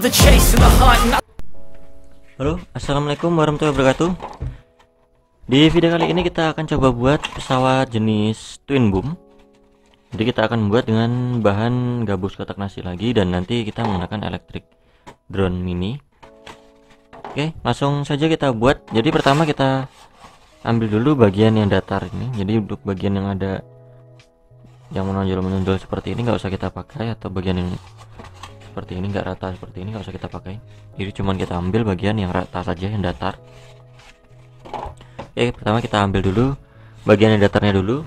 the chase and the hunt and Halo, assalamualaikum warahmatullahi wabarakatuh. Di video kali ini kita akan coba buat pesawat jenis twin boom. Jadi kita akan membuat dengan bahan gabus kotak nasi lagi, dan nanti kita menggunakan electric drone mini. Oke, langsung saja kita buat. Jadi pertama kita ambil dulu bagian yang datar ini. Jadi untuk bagian yang ada yang menonjol seperti ini nggak usah kita pakai, atau bagian yang seperti ini nggak rata seperti ini nggak usah kita pakai. Jadi cuman kita ambil bagian yang rata saja, yang datar. Oke, pertama kita ambil dulu bagian yang datarnya dulu.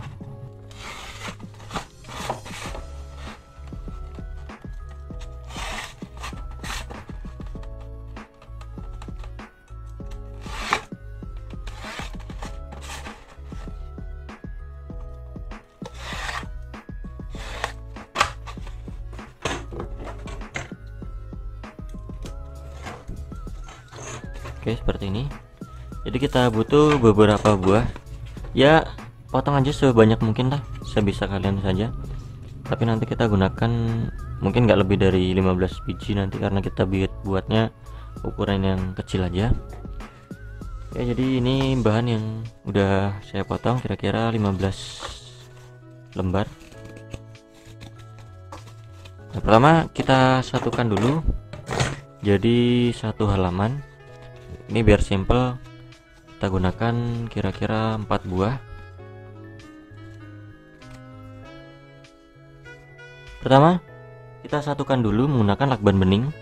Oke, seperti ini. Jadi kita butuh beberapa buah. Ya, potong aja sebanyak mungkin lah, sebisa kalian saja. Tapi nanti kita gunakan mungkin nggak lebih dari 15 biji nanti, karena kita buatnya ukuran yang kecil aja. Ya, jadi ini bahan yang udah saya potong kira-kira 15 lembar. Nah, pertama kita satukan dulu jadi satu halaman. Ini biar simple, kita gunakan kira-kira 4 buah. Pertama kita satukan dulu menggunakan lakban bening.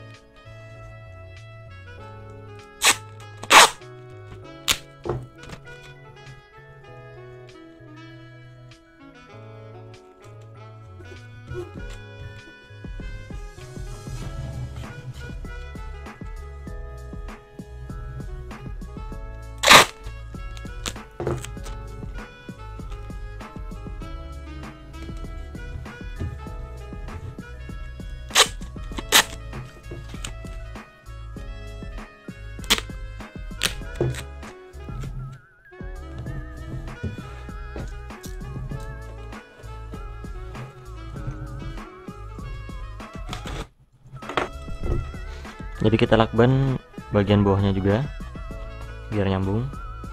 Jadi kita lakban bagian bawahnya juga biar nyambung.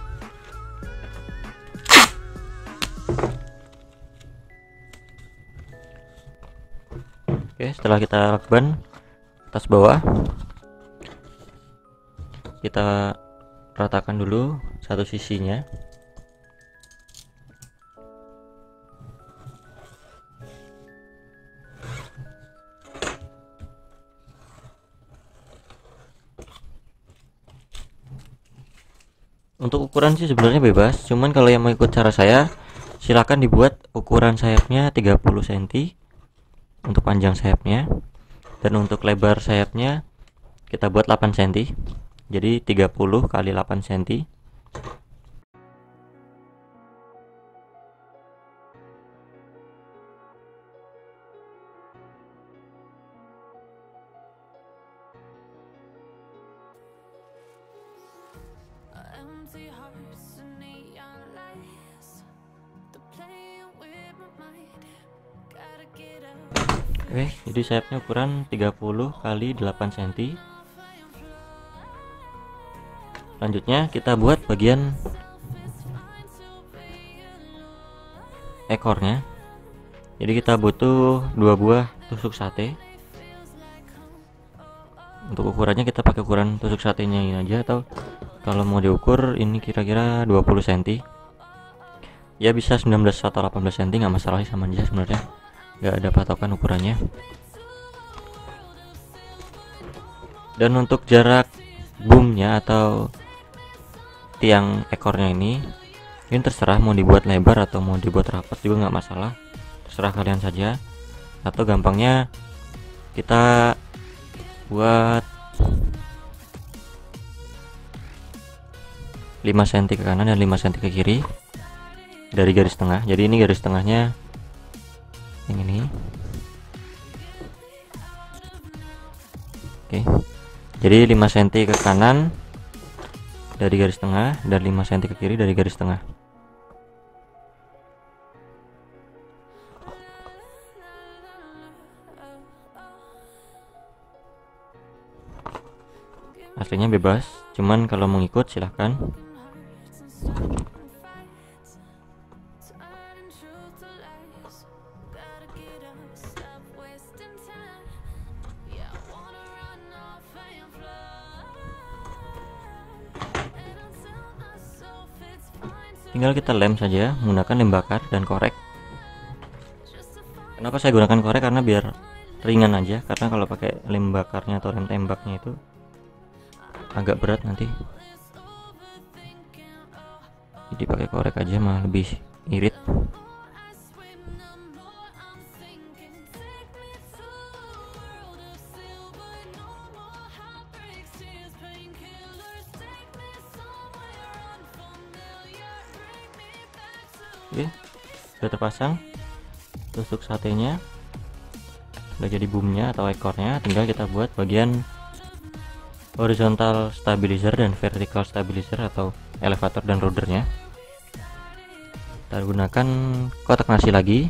Oke, setelah kita lakban atas bawah, kita ratakan dulu satu sisinya. Untuk ukuran sih sebenarnya bebas, cuman kalau yang mau ikut cara saya silahkan dibuat ukuran sayapnya 30 cm untuk panjang sayapnya, dan untuk lebar sayapnya kita buat 8 cm, jadi 30 kali 8 cm. empty hearts and neon lights. The playing with my mind. Gotta get up. Oke, jadi sayapnya ukuran 30 kali 8 cm. Lanjutnya kita buat bagian ekornya. Jadi kita butuh 2 buah tusuk sate. Untuk ukurannya kita pakai ukuran tusuk satenya ini aja, atau kalau mau diukur ini kira-kira 20 cm. Ya bisa 19 atau 18 cm, nggak masalah sih, sama aja sebenarnya, nggak ada patokan ukurannya. Dan untuk jarak boomnya atau tiang ekornya ini terserah mau dibuat lebar atau mau dibuat rapat juga nggak masalah, terserah kalian saja. Atau gampangnya kita buat 5 cm ke kanan dan 5 cm ke kiri dari garis tengah. Jadi ini garis tengahnya yang ini. Oke, jadi 5 cm ke kanan dari garis tengah dan 5 cm ke kiri dari garis tengah. aslinya bebas, cuman kalau mau ikut silahkan. Tinggal kita lem saja menggunakan lem bakar dan korek. Kenapa saya gunakan korek? Karena biar ringan aja, karena kalau pakai lem bakarnya atau lem tembaknya itu agak berat nanti. Jadi pakai korek aja mah lebih irit. Oke, sudah terpasang tusuk satenya, udah jadi boomnya atau ekornya. Tinggal kita buat bagian horizontal stabilizer dan vertical stabilizer atau elevator dan rodernya. Kita gunakan kotak nasi lagi.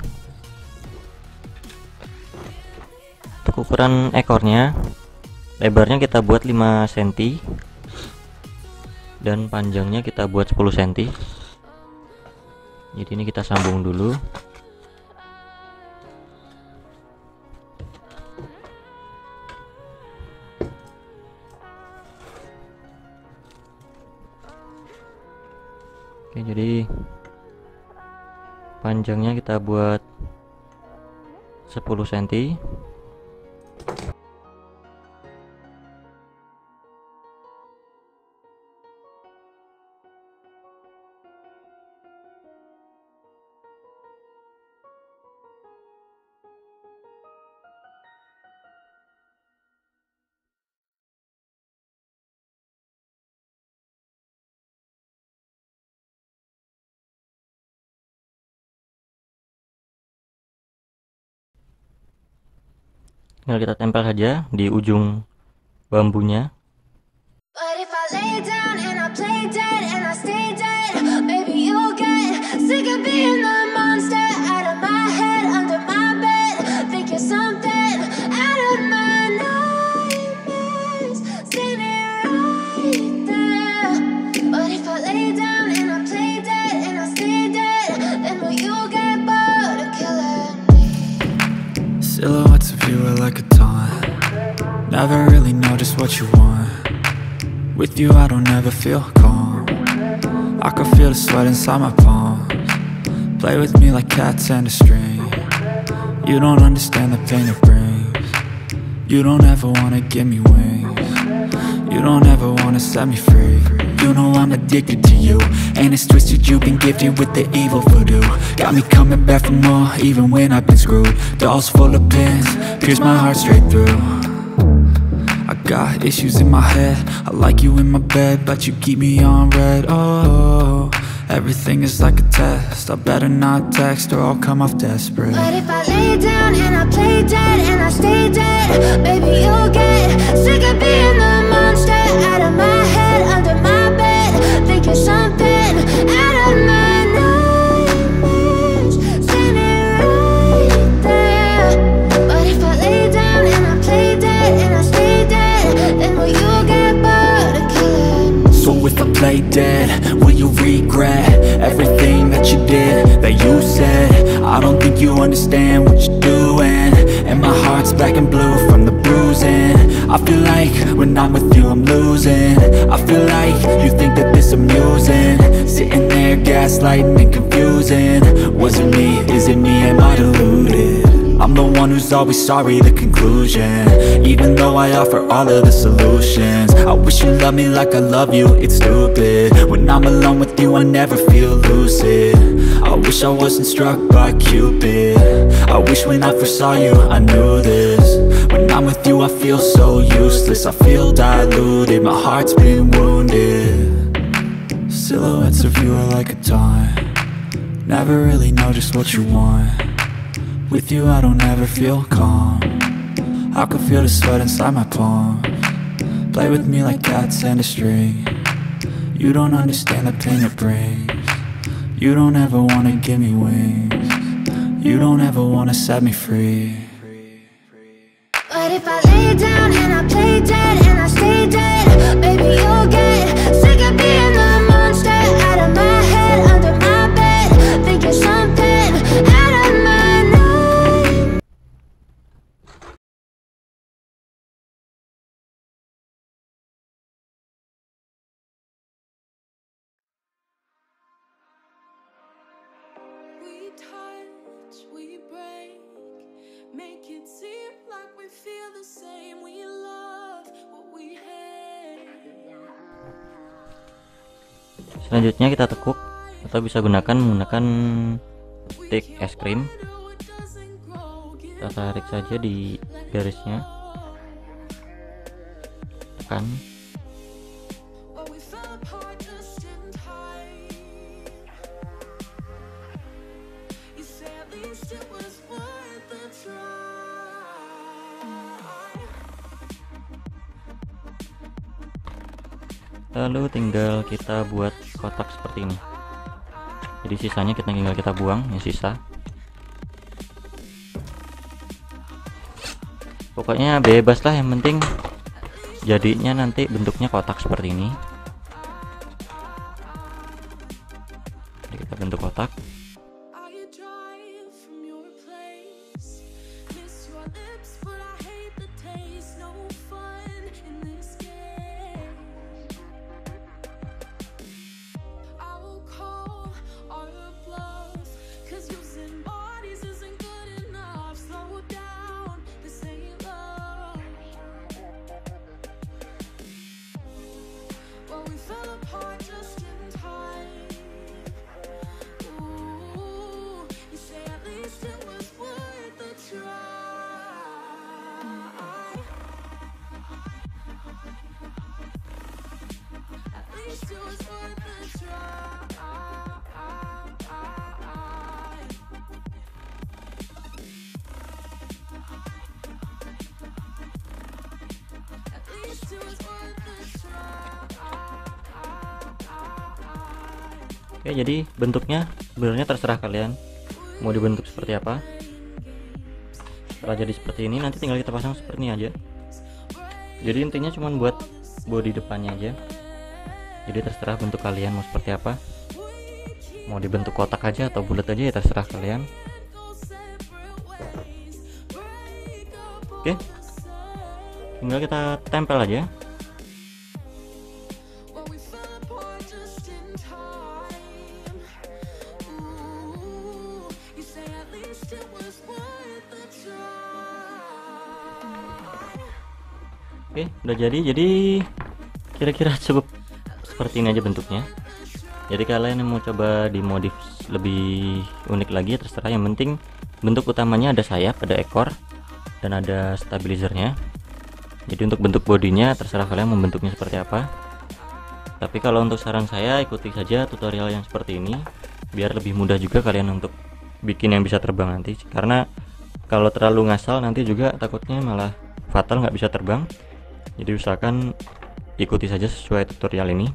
Untuk ukuran ekornya, lebarnya kita buat 5 cm dan panjangnya kita buat 10 cm. Jadi ini kita sambung dulu. Oke, jadi panjangnya kita buat 10 cm. Tinggal kita tempel saja di ujung bambunya. But if I lay down and I play dead and I stay dead, maybe you'll get sick of being the monster out of my head, under my bed. Think you're something out of my nightmares, standing right there. But if I lay down and I play dead and I stay dead, then will you get bored of killing me? Silhouettes of you are like a taunt. Never really know just what you want. With you I don't ever feel calm. I can feel the sweat inside my palms. Play with me like cats and a string. You don't understand the pain it brings. You don't ever wanna give me wings. You don't ever wanna set me free. You know I'm addicted to you, and it's twisted, you've been gifted with the evil voodoo. Got me coming back for more, even when I've been screwed. Dolls full of pins, pierce my heart straight through. I got issues in my head, I like you in my bed, but you keep me on red. Oh, everything is like a test, I better not text or I'll come off desperate. But if I lay down and I play dead and I stay dead, maybe you'll get sick of being the monster out of my head, under my bed. Think you're something out of my nightmares, standing right there. But if I lay down and I play dead and I stay dead, then will you get bored of killing me? So if I play dead, will you regret everything that you did, that you said? I don't think you understand what you're doing, and my heart's black and blue from the bruising. I feel like when I'm with you I'm losing. I feel like you think that this amusing, sitting there gaslighting and confusing. Was it me? Is it me? Am I deluded? I'm the one who's always sorry, the conclusion. Even though I offer all of the solutions, I wish you loved me like I love you, it's stupid. When I'm alone with you I never feel lucid. I wish I wasn't struck by Cupid. I wish when I first saw you I knew this. When I'm with you I feel so useless, I feel diluted, my heart's been wounded. Silhouettes of you are like a taunt. Never really know just what you want. With you I don't ever feel calm. I can feel the sweat inside my palms. Play with me like cats and a string. You don't understand the pain it brings. You don't ever wanna give me wings. You don't ever wanna set me free. But if I lay down and I play dead and I stay dead, Selanjutnya kita tekuk atau bisa menggunakan stick es krim. Kita tarik saja di garisnya, tekan. Lalu tinggal kita buat kotak seperti ini. Jadi sisanya tinggal kita buang yang sisa. Pokoknya bebas lah, yang penting jadinya nanti bentuknya kotak seperti ini. Jadi kita bentuk kotak. Oke, jadi bentuknya sebenarnya terserah kalian mau dibentuk seperti apa. Setelah jadi seperti ini, nanti tinggal kita pasang seperti ini aja. Jadi intinya cuma buat bodi depannya aja. Jadi terserah bentuk kalian mau seperti apa, mau dibentuk kotak aja atau bulat aja, ya terserah kalian. Oke, tinggal kita tempel aja. Oke, udah jadi kira-kira cukup seperti ini aja bentuknya. Jadi kalian yang mau coba dimodif lebih unik lagi, terserah. Yang penting bentuk utamanya ada sayap, ada ekor, dan ada stabilizernya. Jadi untuk bentuk bodinya terserah kalian mau bentuknya seperti apa. Tapi kalau untuk saran saya, ikuti saja tutorial yang seperti ini, biar lebih mudah juga kalian untuk bikin yang bisa terbang nanti. Karena kalau terlalu ngasal nanti juga takutnya malah fatal, nggak bisa terbang. Jadi usahakan ikuti saja sesuai tutorial ini.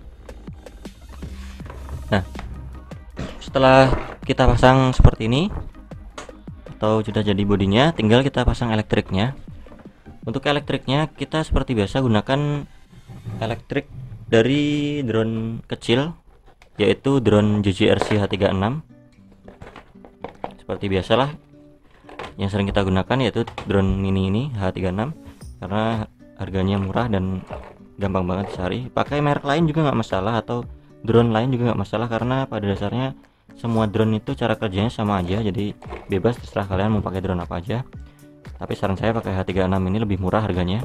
Nah, setelah kita pasang seperti ini atau sudah jadi bodinya, tinggal kita pasang elektriknya. Untuk elektriknya kita seperti biasa gunakan elektrik dari drone kecil, yaitu drone JJRC H36. Seperti biasalah yang sering kita gunakan yaitu drone mini ini H36, karena harganya murah dan gampang banget dicari. Pakai merek lain juga nggak masalah, atau drone lain juga nggak masalah, karena pada dasarnya semua drone itu cara kerjanya sama aja. Jadi bebas, terserah kalian mau pakai drone apa aja. Tapi saran saya pakai H36 ini lebih murah harganya.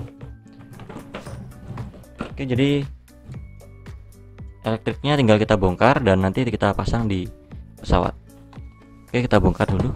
Oke, jadi elektriknya tinggal kita bongkar dan nanti kita pasang di pesawat. Oke, kita bongkar dulu.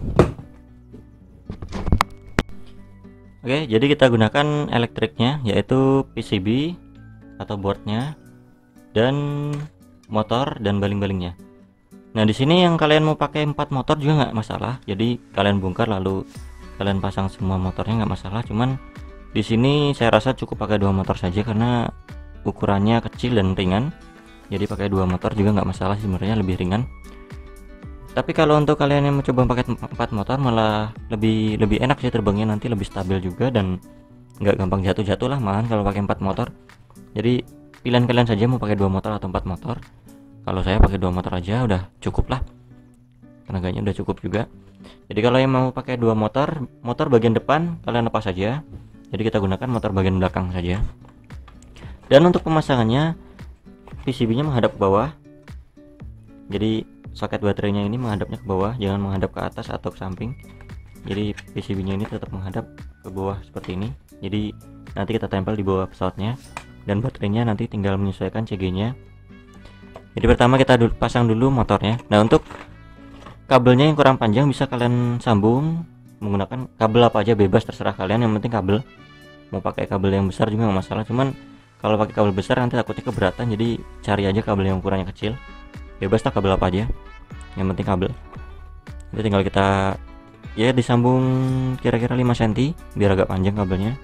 Oke, jadi kita gunakan elektriknya, yaitu PCB atau boardnya, dan motor dan baling-balingnya. Nah, di sini yang kalian mau pakai 4 motor juga nggak masalah. Jadi kalian bongkar lalu kalian pasang semua motornya nggak masalah. Cuman di sini saya rasa cukup pakai 2 motor saja karena ukurannya kecil dan ringan. Jadi pakai 2 motor juga nggak masalah, sebenarnya lebih ringan. Tapi kalau untuk kalian yang mencoba pakai 4 motor malah lebih enak sih terbangnya, nanti lebih stabil juga dan nggak gampang jatuh-jatuh lah malahan kalau pakai 4 motor. Jadi pilihan kalian saja mau pakai 2 motor atau 4 motor. Kalau saya pakai 2 motor aja udah cukup lah, tenaganya udah cukup juga. Jadi kalau yang mau pakai 2 motor, motor bagian depan kalian lepas saja. Jadi kita gunakan motor bagian belakang saja. Dan untuk pemasangannya, PCB-nya menghadap ke bawah. Jadi soket baterainya ini menghadapnya ke bawah, jangan menghadap ke atas atau ke samping. Jadi PCB-nya ini tetap menghadap ke bawah seperti ini. Jadi nanti kita tempel di bawah pesawatnya, dan baterainya nanti tinggal menyesuaikan CG-nya. Jadi pertama kita pasang dulu motornya. Nah, untuk kabelnya yang kurang panjang bisa kalian sambung menggunakan kabel apa aja, bebas terserah kalian, yang penting kabel. Mau pakai kabel yang besar juga nggak masalah, cuman kalau pakai kabel besar nanti takutnya keberatan, jadi cari aja kabel yang ukurannya kecil. Bebas lah kabel apa aja, yang penting kabel. Jadi tinggal kita ya disambung kira-kira 5 cm biar agak panjang kabelnya.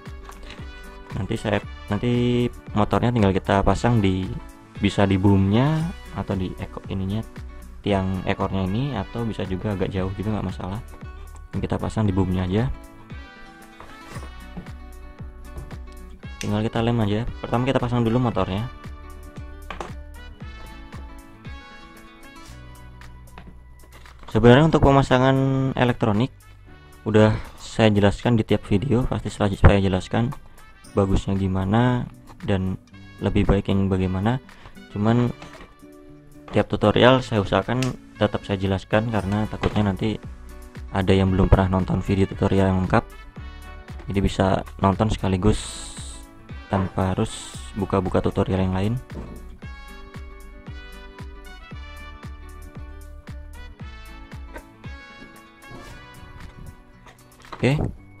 Nanti motornya tinggal kita pasang bisa di boomnya atau di ekor ininya, tiang ekornya ini, atau bisa juga agak jauh juga nggak masalah. Yang kita pasang di boomnya aja, tinggal kita lem aja. Pertama kita pasang dulu motornya. Sebenarnya untuk pemasangan elektronik udah saya jelaskan di tiap video, pasti saya jelaskan bagusnya gimana dan lebih baik yang bagaimana. Cuman tiap tutorial saya usahakan tetap saya jelaskan, karena takutnya nanti ada yang belum pernah nonton video tutorial yang lengkap, jadi bisa nonton sekaligus tanpa harus buka-buka tutorial yang lain. Oke,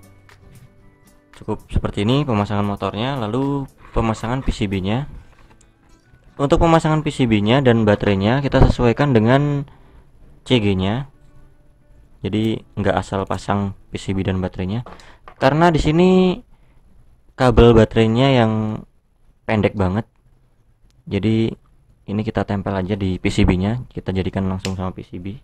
cukup seperti ini pemasangan motornya. Lalu pemasangan PCB nya. Untuk pemasangan PCB nya dan baterainya kita sesuaikan dengan CG nya. Jadi nggak asal pasang PCB dan baterainya, karena di sini kabel baterainya yang pendek banget. Jadi ini kita tempel aja di PCB nya, kita jadikan langsung sama PCB.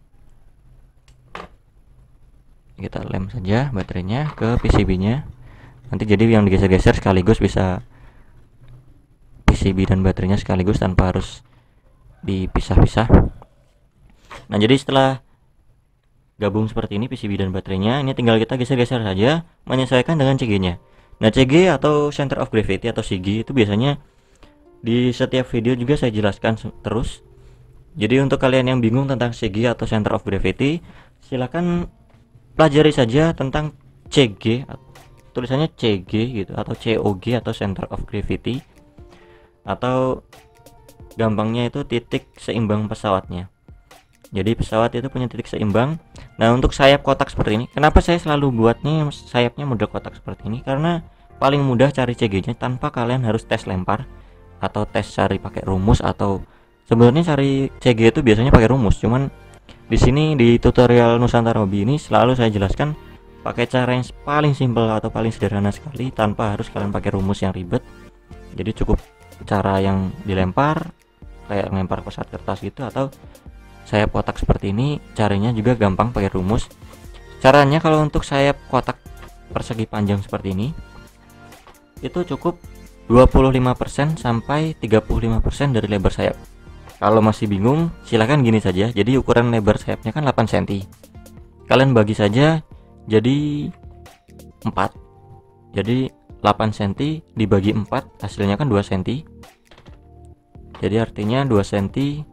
Kita lem saja baterainya ke PCB nya, nanti jadi yang digeser-geser sekaligus bisa PCB dan baterainya sekaligus tanpa harus dipisah-pisah. Nah, jadi setelah gabung seperti ini PCB dan baterainya, ini tinggal kita geser-geser saja menyesuaikan dengan CG nya. Nah, CG atau Center of Gravity atau CG itu biasanya di setiap video juga saya jelaskan terus. Jadi untuk kalian yang bingung tentang CG atau Center of Gravity, silakan pelajari saja tentang CG, tulisannya CG gitu, atau COG atau Center of Gravity, atau gampangnya itu titik seimbang pesawatnya. Jadi pesawat itu punya titik seimbang. Nah, untuk sayap kotak seperti ini, kenapa saya selalu buatnya sayapnya model kotak seperti ini? Karena paling mudah cari CG nya tanpa kalian harus tes lempar atau tes cari pakai rumus, atau sebenarnya cari CG itu biasanya pakai rumus. Cuman di sini di tutorial Nusantara Hobi ini selalu saya jelaskan pakai cara yang paling simpel atau paling sederhana sekali, tanpa harus kalian pakai rumus yang ribet. Jadi cukup cara yang dilempar kayak lempar pesawat kertas gitu, atau sayap kotak seperti ini, caranya juga gampang pakai rumus. Caranya kalau untuk sayap kotak persegi panjang seperti ini, itu cukup 25% sampai 35% dari lebar sayap. Kalau masih bingung, silahkan gini saja. Jadi ukuran lebar sayapnya kan 8 cm, kalian bagi saja jadi 4. Jadi 8 cm dibagi 4 hasilnya kan 2 cm. Jadi artinya 2 cm.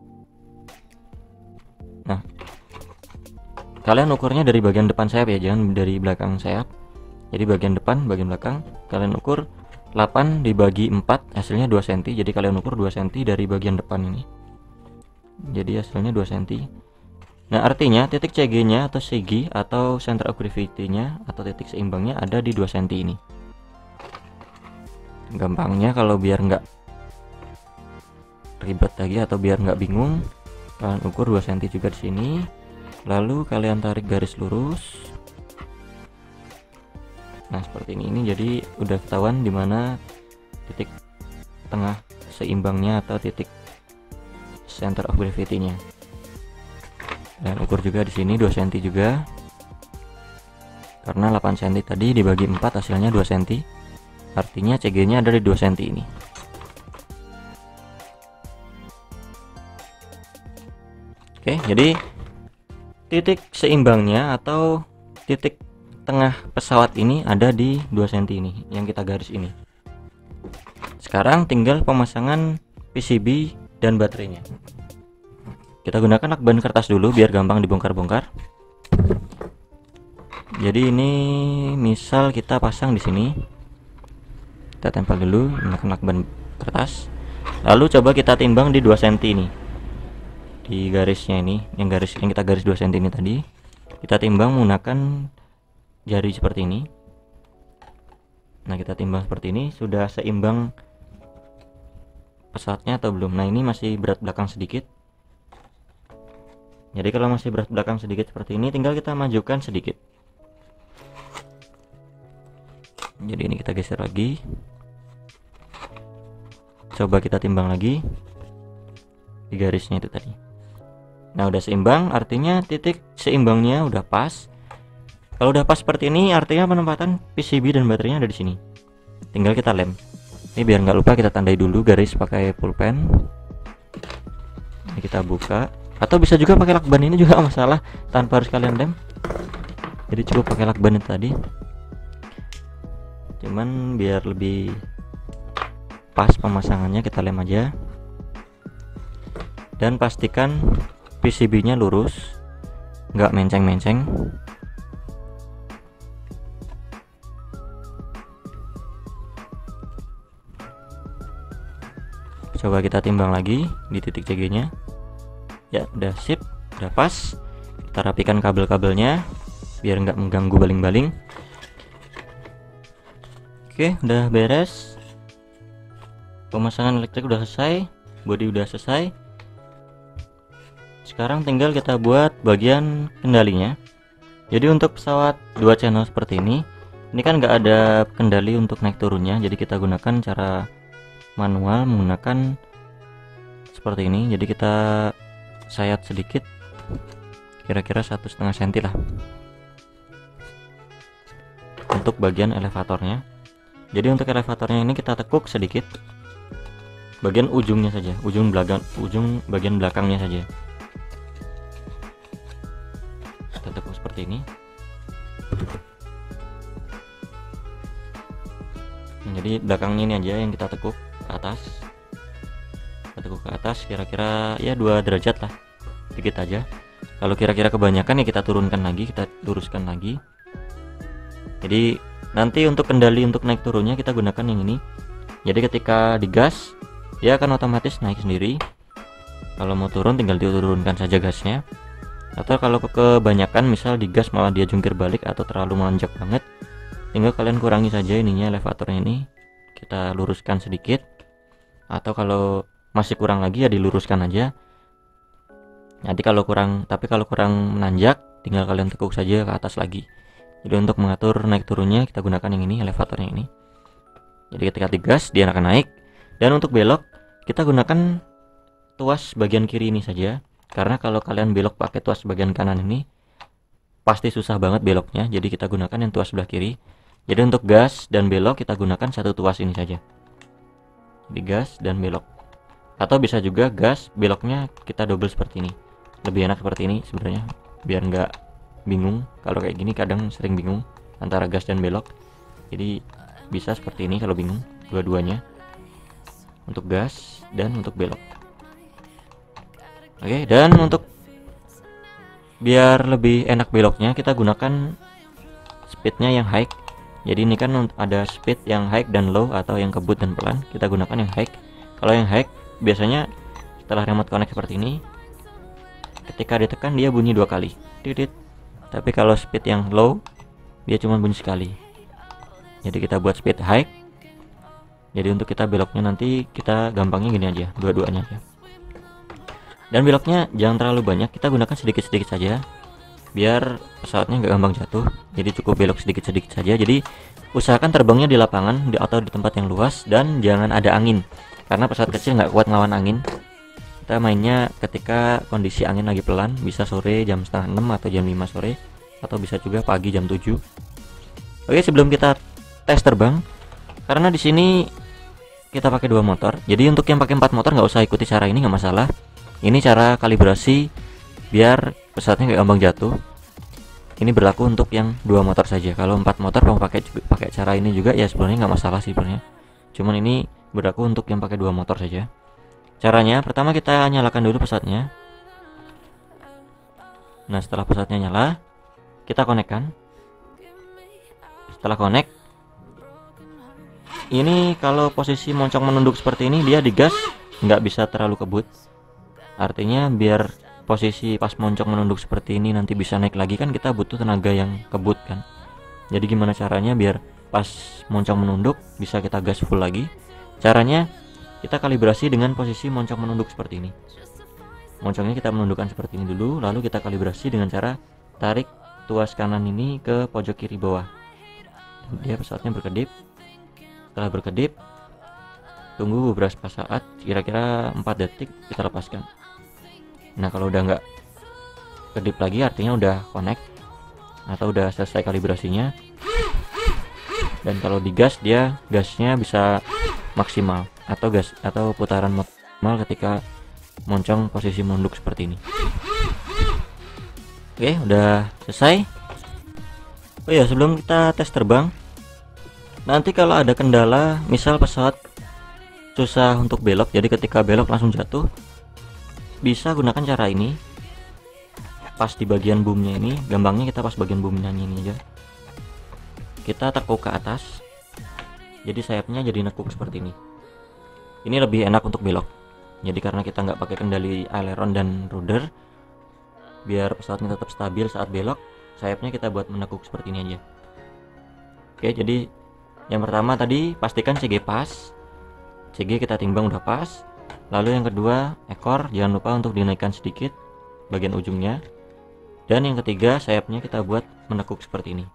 Nah, kalian ukurnya dari bagian depan sayap ya, jangan dari belakang sayap. Jadi bagian depan, bagian belakang kalian ukur 8 dibagi 4 hasilnya 2 cm. Jadi kalian ukur 2 cm dari bagian depan ini, jadi hasilnya 2 cm. Nah, artinya titik CG nya atau CG atau Center of Gravity nya atau titik seimbangnya ada di 2 cm ini. Gampangnya kalau biar nggak ribet lagi atau biar nggak bingung, kalian ukur 2 cm juga di sini. Lalu kalian tarik garis lurus. Nah, seperti ini jadi udah ketahuan di mana titik tengah seimbangnya atau titik Center of Gravity-nya. Dan ukur juga di sini 2 cm juga. Karena 8 cm tadi dibagi 4 hasilnya 2 cm. Artinya CG-nya ada di 2 cm ini. Oke, jadi titik seimbangnya atau titik tengah pesawat ini ada di 2 cm ini yang kita garis ini. Sekarang tinggal pemasangan PCB dan baterainya. Kita gunakan lakban kertas dulu biar gampang dibongkar-bongkar. Jadi ini misal kita pasang di sini. Kita tempel dulu menggunakan lakban kertas. Lalu coba kita timbang di 2 cm ini. di garisnya ini, yang kita garis 2 cm ini tadi. Kita timbang menggunakan jari seperti ini. Nah, kita timbang seperti ini, sudah seimbang pesawatnya atau belum. Nah, ini masih berat belakang sedikit. Jadi kalau masih berat belakang sedikit seperti ini, tinggal kita majukan sedikit. Jadi ini kita geser lagi. Coba kita timbang lagi di garisnya itu tadi. Nah, udah seimbang, artinya titik seimbangnya udah pas. Kalau udah pas seperti ini, artinya penempatan PCB dan baterainya ada di sini. Tinggal kita lem. Ini biar nggak lupa kita tandai dulu garis pakai pulpen. Ini kita buka. Atau bisa juga pakai lakban, ini juga masalah, tanpa harus kalian lem. Jadi cukup pakai lakban itu tadi. Cuman biar lebih pas pemasangannya kita lem aja. Dan pastikan PCB-nya lurus, nggak menceng-menceng. Coba kita timbang lagi di titik CG-nya. Ya, udah sip, udah pas. Kita rapikan kabel-kabelnya biar nggak mengganggu baling-baling. Oke, udah beres. Pemasangan listrik udah selesai, bodi udah selesai. Sekarang tinggal kita buat bagian kendalinya. Jadi untuk pesawat 2 channel seperti ini kan nggak ada kendali untuk naik turunnya. Jadi kita gunakan cara manual menggunakan seperti ini. Jadi kita sayat sedikit, kira-kira 1,5 cm lah, untuk bagian elevatornya. Jadi untuk elevatornya ini kita tekuk sedikit, bagian ujungnya saja, ujung bagian belakangnya saja. Kita tekuk seperti ini. Jadi belakangnya ini aja yang kita tekuk ke atas. Kita tekuk ke atas kira-kira ya 2 derajat lah, dikit aja. Kalau kira-kira kebanyakan ya kita turunkan lagi, kita luruskan lagi. Jadi nanti untuk kendali untuk naik turunnya kita gunakan yang ini. Jadi ketika digas dia akan otomatis naik sendiri. Kalau mau turun tinggal diturunkan saja gasnya. Atau kalau kebanyakan misal digas malah dia jungkir balik atau terlalu menanjak banget, tinggal kalian kurangi saja ininya, elevatornya ini kita luruskan sedikit. Atau kalau masih kurang lagi ya diluruskan aja. Nanti kalau kurang menanjak tinggal kalian tekuk saja ke atas lagi. Jadi untuk mengatur naik turunnya kita gunakan yang ini, elevatornya ini. Jadi ketika digas dia akan naik. Dan untuk belok kita gunakan tuas bagian kiri ini saja. Karena kalau kalian belok pakai tuas bagian kanan ini pasti susah banget beloknya. Jadi kita gunakan yang tuas sebelah kiri. Jadi untuk gas dan belok kita gunakan satu tuas ini saja. Jadi gas dan belok. Atau bisa juga gas, beloknya kita double seperti ini. Lebih enak seperti ini sebenarnya, biar nggak bingung. Kalau kayak gini kadang sering bingung antara gas dan belok. Jadi bisa seperti ini kalau bingung, dua-duanya. Untuk gas dan untuk belok. Oke, dan untuk biar lebih enak beloknya kita gunakan speednya yang high. Jadi ini kan ada speed yang high dan low, atau yang kebut dan pelan. Kita gunakan yang high. Kalau yang high biasanya setelah remote connect seperti ini, ketika ditekan dia bunyi 2 kali, titit. Tapi kalau speed yang low dia cuma bunyi sekali. Jadi kita buat speed high. Jadi untuk kita beloknya nanti kita gampangnya gini aja, dua-duanya aja. Dan beloknya jangan terlalu banyak, kita gunakan sedikit-sedikit saja biar pesawatnya nggak gampang jatuh. Jadi cukup belok sedikit-sedikit saja. Jadi usahakan terbangnya di lapangan atau di tempat yang luas, dan jangan ada angin, karena pesawat kecil nggak kuat ngelawan angin. Kita mainnya ketika kondisi angin lagi pelan, bisa sore jam 5:30 atau jam 5 sore, atau bisa juga pagi jam 7. Oke, sebelum kita tes terbang, karena di sini kita pakai 2 motor, jadi untuk yang pakai 4 motor nggak usah ikuti cara ini, nggak masalah. Ini cara kalibrasi biar pesawatnya nggak gampang jatuh. Ini berlaku untuk yang 2 motor saja. Kalau 4 motor mau pakai cara ini juga ya sebenarnya nggak masalah sih sebenarnya. Cuman ini berlaku untuk yang pakai 2 motor saja. Caranya pertama kita nyalakan dulu pesawatnya. Nah, setelah pesawatnya nyala, kita konekkan. Setelah konek, ini kalau posisi moncong menunduk seperti ini dia digas nggak bisa terlalu kebut. Artinya biar posisi pas moncong menunduk seperti ini nanti bisa naik lagi kan kita butuh tenaga yang kebut kan. Jadi gimana caranya biar pas moncong menunduk bisa kita gas full lagi? Caranya kita kalibrasi dengan posisi moncong menunduk seperti ini. Moncongnya kita menundukkan seperti ini dulu, lalu kita kalibrasi dengan cara tarik tuas kanan ini ke pojok kiri bawah. Dia pesawatnya berkedip. Setelah berkedip, tunggu beberapa saat, kira-kira 4 detik, kita lepaskan. Nah kalau udah nggak kedip lagi artinya udah connect atau udah selesai kalibrasinya. Dan kalau digas dia gasnya bisa maksimal atau putaran maksimal ketika moncong posisi menunduk seperti ini. Oke, udah selesai. Oh ya, sebelum kita tes terbang, nanti kalau ada kendala misal pesawat susah untuk belok, jadi ketika belok langsung jatuh, bisa gunakan cara ini. Pas di bagian boomnya ini, gampangnya kita pas bagian boomnya ini aja, kita tekuk ke atas, jadi sayapnya jadi nekuk seperti ini. Ini lebih enak untuk belok. Jadi karena kita nggak pakai kendali aileron dan rudder, biar pesawatnya tetap stabil saat belok, sayapnya kita buat menekuk seperti ini aja. Oke, jadi yang pertama tadi pastikan CG pas. CG kita timbang udah pas. Lalu yang kedua, ekor jangan lupa untuk dinaikkan sedikit bagian ujungnya. Dan yang ketiga, sayapnya kita buat menekuk seperti ini.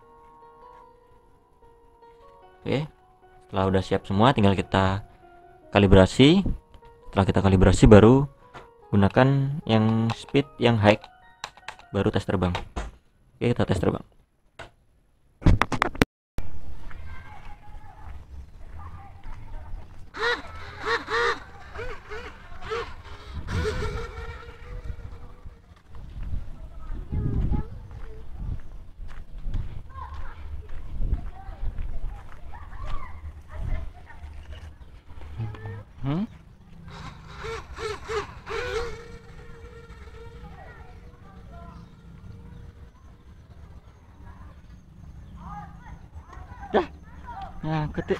Oke, setelah udah siap semua, tinggal kita kalibrasi. Setelah kita kalibrasi, baru gunakan yang speed yang high, baru tes terbang. Oke, kita tes terbang. Dah, nah ketik.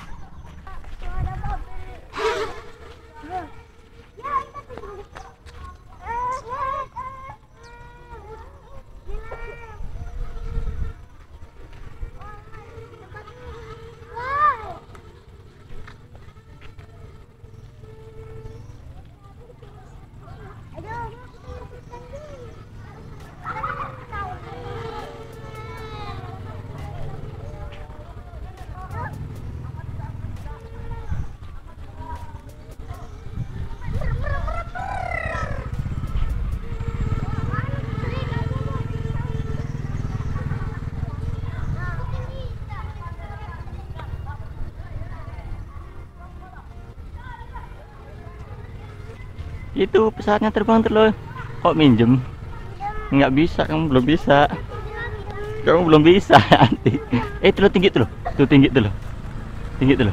Itu pesawatnya terbang terus. Kok minjem? Nggak bisa, kamu belum bisa. Kamu belum bisa nanti. Terus tinggi tuh, tuh tinggi tuh, tinggi tuh,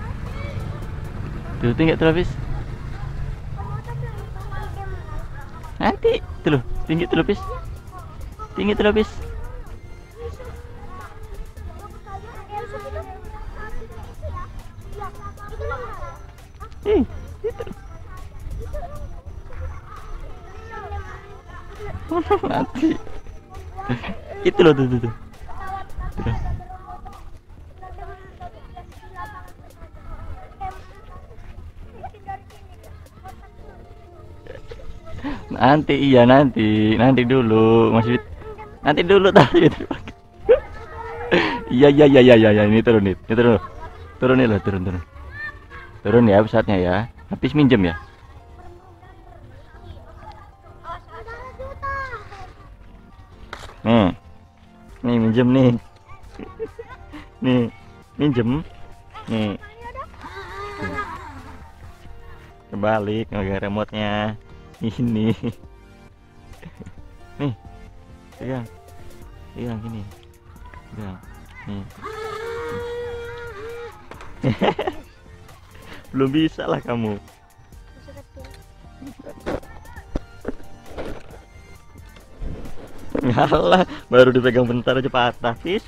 tuh tinggi tuh habis. Nanti tuh, tinggi tuh habis, tinggi tuh habis. Itu. Nanti itu loh tuh. Nanti iya nanti dulu masih nanti dulu tadi. Iya ini turun ya pesawatnya ya, habis minjem ya. Nih minjem nih. Nih minjem nih. Kebalik nggak remote-nya ini. Nih pegang gini, pegang nih. Belum bisa lah kamu. Ngalah, baru dipegang bentar aja patah. Wis.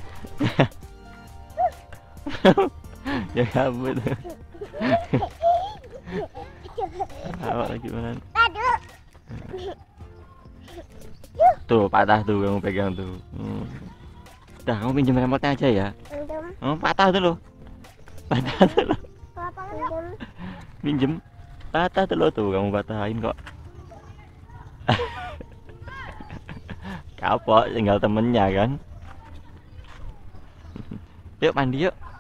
Ya kabut. Awak lagi mana? Tuh patah tuh kamu pegang tuh. Udah kamu pinjam remote aja ya. Patah tuh loh. Patah tuh loh. Pinjem. Patah tuh loh tuh kamu patahin kok. Kapok tinggal temennya kan. Yuk mandi yuk.